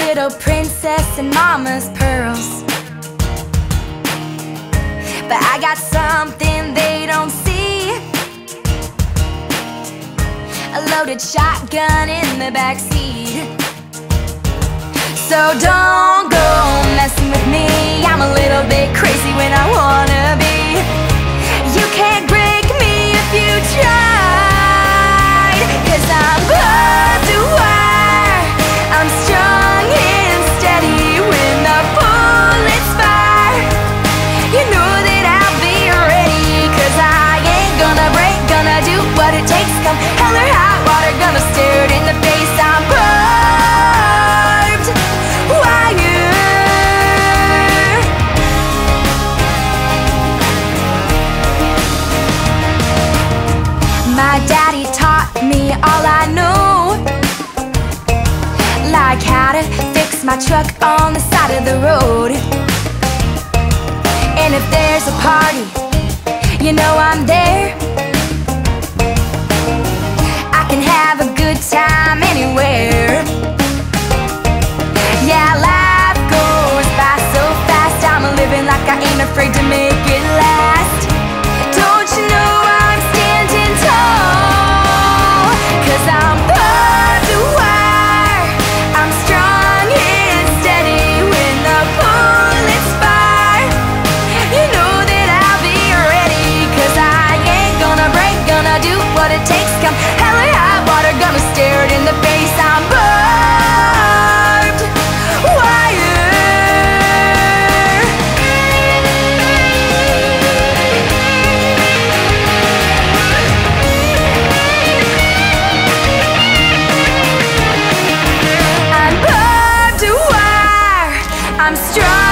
little princess in mama's pearls, but I got something they don't see. A loaded shotgun in the backseat. So don't go messing with me. I'm a little bit crazy when I wanna be. You can't break me if you tried, 'cause I'm barbed wire. I'm strong and steady when the bullets fire. You know that I'll be ready, 'cause I ain't gonna break, gonna do what it takes. Come hell or high water, gonna stare it in the face. I'm barbed wire. My daddy taught me all I know, like how to fix my truck on the side of the road. And if there's a party, you know I'm there. I can have a good time anywhere. Yeah, life goes by so fast. I'm living like I ain't afraid to make it last. Don't you know I'm standing tall, 'cause I'm barbed wire. I'm strong and steady when the bullets fire. You know that I'll be ready, 'cause I ain't gonna break, gonna do what it takes. Come hell or high water, gonna stare it in the face. I'm barbed wire. I'm barbed wire. I'm strong